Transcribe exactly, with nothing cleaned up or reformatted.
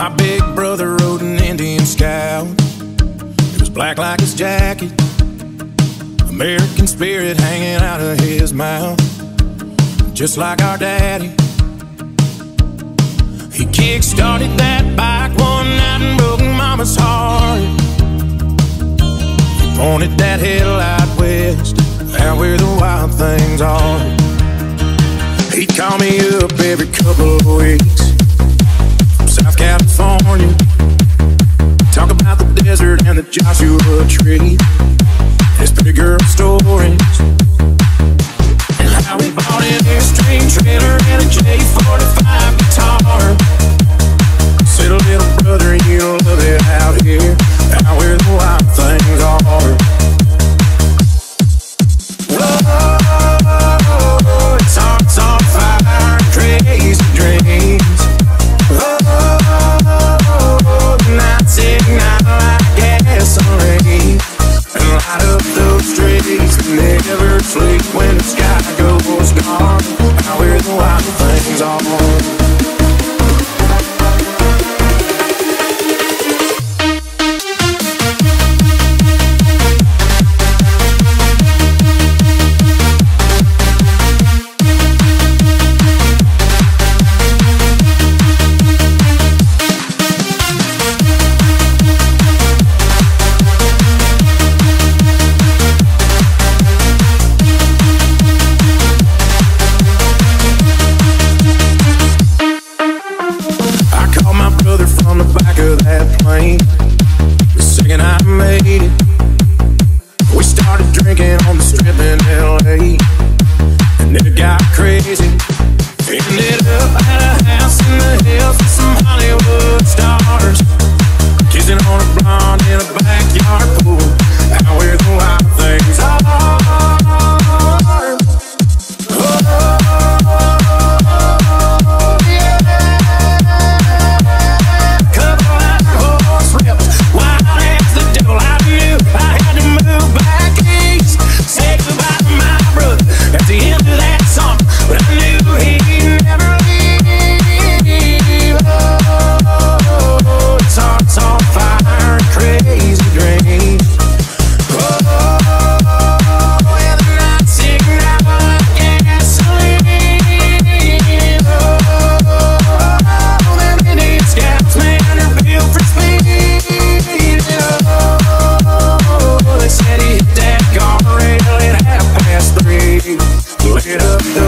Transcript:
My big brother rode an Indian Scout. It was black like his jacket, American spirit hanging out of his mouth. Just like our daddy, he kick-started that bike one night and broke mama's heart. He pointed that headlight west, out where the wild things are. He'd call me up every couple of weeks from South California, talk about the desert and the Joshua Tree, his pretty girl stories, and how he bought an Airstream trailer and a J forty-five guitar. Said, little brother, you'll love it out here, out where the wild things are. Whoa, it's hearts on fire, crazy dreams. Oh, nights ignite like gasoline and light up those streets that never sleep when the sky goes dark, out where the wild things are. The second I made it, we started drinking on the strip in L A, and it got crazy. Ended up at a house in the hills with some Hollywood stars, kissing on a blonde in a backyard pool, out where the wild things are. Lit up the